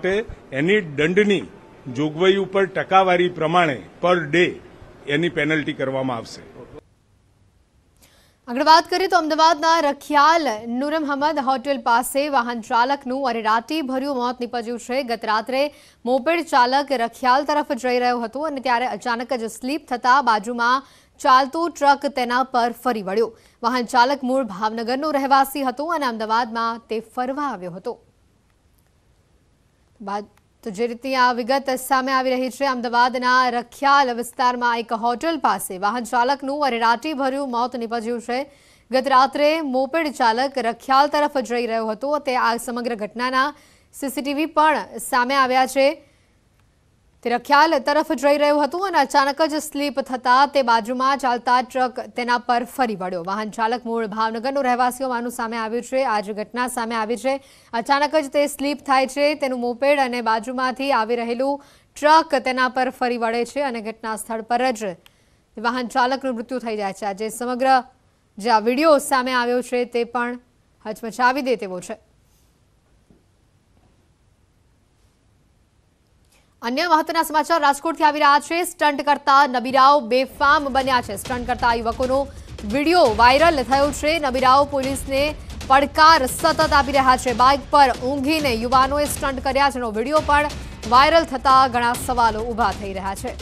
માટે એની દંડની જોગવાઈ ઉપર ટકાવારી પ્રમાણે પર ડે એની પેનલ્ટી કરવામાં આવશે। આગળ વાત કરીએ તો અમદાવાદના રખિયાલ નૂર અહમદ હોટેલ પાસે વાહન ચાલકનું અરેરાટી ભર્યું મોત નીપજ્યું છે। ગત રાત્રે મોપેડ ચાલક રખિયાલ તરફ જઈ રહ્યો હતો અને ત્યારે અચાનક જ સ્લીપ થતા બાજુમાં ચાલતું ટ્રક તેના પર ફરી વળ્યું। વાહન ચાલક મૂળ ભાવનગરનો રહેવાસી હતો અને અમદાવાદમાં તે ફરવા આવ્યો હતો। તો જે રીતે આ વિગત સામે આવી રહી છે, અમદાવાદના રખિયાલ વિસ્તારમાં એક હોટેલ પાસે વાહન ચાલકનું અરેરાટી ભર્યું મોત નીપજ્યું છે। ગત રાત્રે મોપેડ ચાલક રખિયાલ તરફ જઈ રહ્યો હતો તે આ સમગ્ર ઘટનાના સીસીટીવી પણ સામે આવ્યા છે। તે રખિયાલ તરફ જઈ રહ્યો હતો અને અચાનક જ સ્લીપ થતા તે બાજુમાં ચાલતા ટ્રક તેના પર ફરી વળ્યો। વાહન ચાલક મૂળ ભાવનગરનો રહેવાસી હોવાનું સામે આવ્યું છે। આ જ ઘટના સામે આવી છે। અચાનક જ તે સ્લીપ થાય છે, તેનું મોપેડ અને બાજુમાંથી આવી રહેલું ટ્રક તેના પર ફરી વળે છે અને ઘટના સ્થળ પર જ વાહન ચાલકનું મૃત્યુ થઈ જાય છે। આજે સમગ્ર જે આ વિડીયો સામે આવ્યો છે તે પણ હચમચાવી દે તેવો છે। अन्य महत्वना समाचार राजकोटथी आवी रह्या छे। स्टंट करता नबीराओ बेफाम बन्या छे। स्टंट करता युवकोनो विडियो वायरल थयो छे। नबीराओ पोलीसने પડકાર સતત આપી રહ્યા છે। બાઇક પર ઊંઘીને યુવાનોએ સ્ટંટ કર્યા જેનો વિડીયો પણ વાયરલ થતા ઘણા સવાલો ઊભા થઈ રહ્યા છે।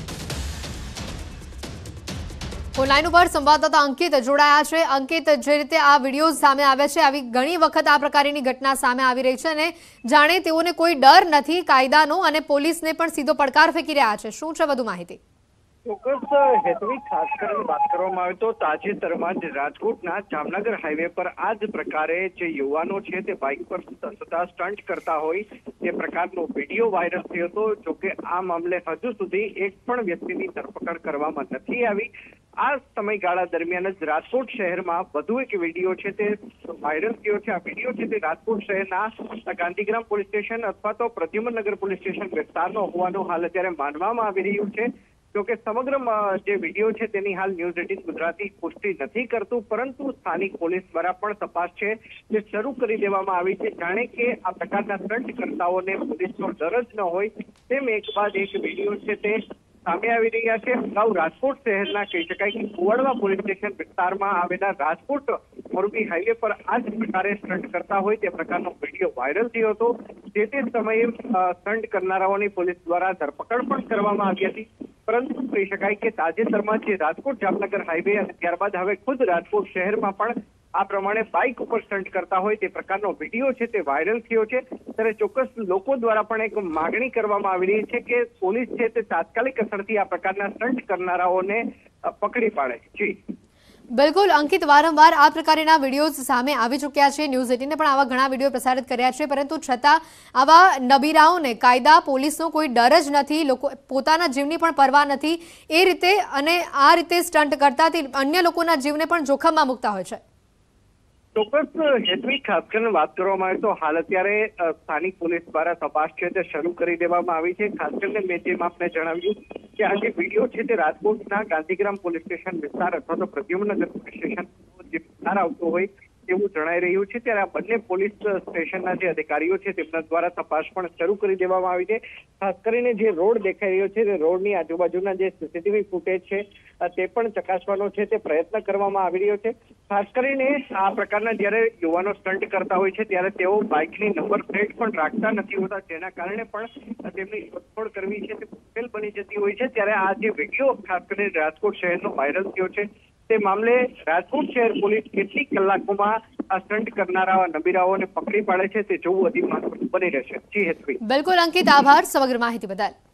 ઓનલાઈન ઉપર સંવાદદાતા અંકિત જોડાયા છે। અંકિત, જે રીતે આ વિડીયો સામે આવ્યા છે, આવી ઘણી વખત આ પ્રકારની ઘટના સામે આવી રહી છે અને જાણે તેઓને કોઈ ડર નથી કાયદાનો અને પોલીસને પણ સીધો પડકાર ફેંકી રહ્યા છે। શું છે વધુ માહિતી? ચોક્કસ હેતવી, ખાસ કરીને વાત કરવામાં આવે તો તાજેતરમાં જ રાજકોટના જામનગર હાઈવે પર આ જ પ્રકારે જે યુવાનો છે તે બાઇક પર સતત સ્ટંટ કરતા હોય તે પ્રકારનો વિડીયો વાયરલ થયો હતો। જોકે આ મામલે હજુ સુધી એક પણ વ્યક્તિની ધરપકડ કરવામાં નથી આવી। આ સમયગાળા દરમિયાન જ રાજકોટ શહેરમાં વધુ એક વિડીયો છે તે વાયરલ થયો છે। આ વિડીયો છે તે રાજકોટ શહેરના ગાંધીગ્રામ પોલીસ સ્ટેશન અથવા તો પ્રદ્યુમનનગર પોલીસ સ્ટેશન વિસ્તારનો હોવાનું હાલ અત્યારે માનવામાં આવી રહ્યું છે। જોકે સમગ્ર જે વિડીયો છે તેની હાલ ન્યૂઝ 18 ગુજરાતી પુષ્ટિ નથી કરતું, પરંતુ સ્થાનિક પોલીસ દ્વારા પણ તપાસ છે જે શરૂ કરી દેવામાં આવી છે। જાણે કે આ પ્રકારના સ્ટંટ કરતાઓને પોલીસનો ડર જ ન હોય તેમ એક બાદ એક વિડીયો છે તે સામે આવી રહ્યા છે। અગાઉ રાજકોટ શહેરના કહી શકાય કે કુવાડવા પોલીસ સ્ટેશન વિસ્તારમાં આવેલા રાજકોટ મોરબી હાઈવે પર આ જ પ્રકારે સ્ટંટ કરતા હોય તે પ્રકારનો વિડીયો વાયરલ થયો હતો। જે તે સમયે સ્ટંટ કરનારાઓની પોલીસ દ્વારા ધરપકડ પણ કરવામાં આવી હતી, પરંતુ કહી શકાય કે તાજેતરમાં જે રાજકોટ જામનગર હાઈવે અને ત્યારબાદ હવે ખુદ રાજકોટ શહેરમાં પણ આ પ્રમાણે બાઇક ઉપર સ્ટંટ કરતા હોય તે પ્રકારનો વિડીયો છે તે વાયરલ થયો છે। ત્યારે ચોક્કસ લોકો દ્વારા પણ એક માગણી કરવામાં આવી રહી છે કે પોલીસ છે તે તાત્કાલિક અસરથી આ પ્રકારના સ્ટંટ કરનારાઓને પકડી પાડે। જી બિલકુલ અંકિત, વારંવાર આ પ્રકારના વિડીયોઝ સામે આવી ચૂક્યા છે। ન્યૂઝ 18 પણ આવા ઘણા વિડીયો પ્રસારિત કર્યા છે, પરંતુ છતાં આવા નબીરાઓને કાયદા પોલીસનો કોઈ ડર જ નથી, લોકો પોતાના જીવની પણ પરવા નથી એ રીતે અને આ રીતે સ્ટંટ કરતાથી અન્ય લોકોના જીવને પણ જોખમમાં મૂકતા હોય છે। ચોક્કસ હેતવી, ખાસ કરીને વાત કરવામાં આવે તો હાલ અત્યારે સ્થાનિક પોલીસ દ્વારા તપાસ છે તે શરૂ કરી દેવામાં આવી છે। ખાસ કરીને મેં જેમ આપને જણાવ્યું કે આ જે વિડીયો છે તે રાજકોટના ગાંધીગ્રામ પોલીસ સ્ટેશન વિસ્તાર અથવા તો પ્રદ્યુમનગર પોલીસ સ્ટેશન જે વિસ્તાર આવતો હોય તેવું જણાઈ રહ્યું છે। ત્યારે આ બંને પોલીસ સ્ટેશનના જે અધિકારીઓ છે તેમના દ્વારા તપાસ પણ શરૂ કરી દેવામાં આવી છે। ખાસ કરીને જે રોડ દેખાઈ રહ્યો છે તે રોડની આજુબાજુના જે સીસીટીવી ફૂટેજ છે તે પણ ચકાસવાનો છે તે પ્રયત્ન કરવામાં આવી રહ્યો છે। ખાસ કરીને આ પ્રકારના જ્યારે યુવાનો સ્ટંટ કરતા હોય છે ત્યારે તેઓ બાઇકની નંબર પ્લેટ પણ રાખતા નથી હોતા, જેના કારણે પણ તેમની શોધખોળ કરવી છે તે મુશ્કેલ બની જતી હોય છે। ત્યારે આ જે વિડીયો ખાસ કરીને રાજકોટ શહેરનો વાયરલ થયો છે તે મામલે રાજકોટ શહેર પોલીસ કેટલીક કલાકોમાં આ સ્ટંટ કરનારા નબીરાઓને પકડી પાડે છે તે જોવું અતિ મહત્વનું બની રહેશે। જી હેતવી। બિલકુલ અંકિત, આભાર સમગ્ર માહિતી બદલ।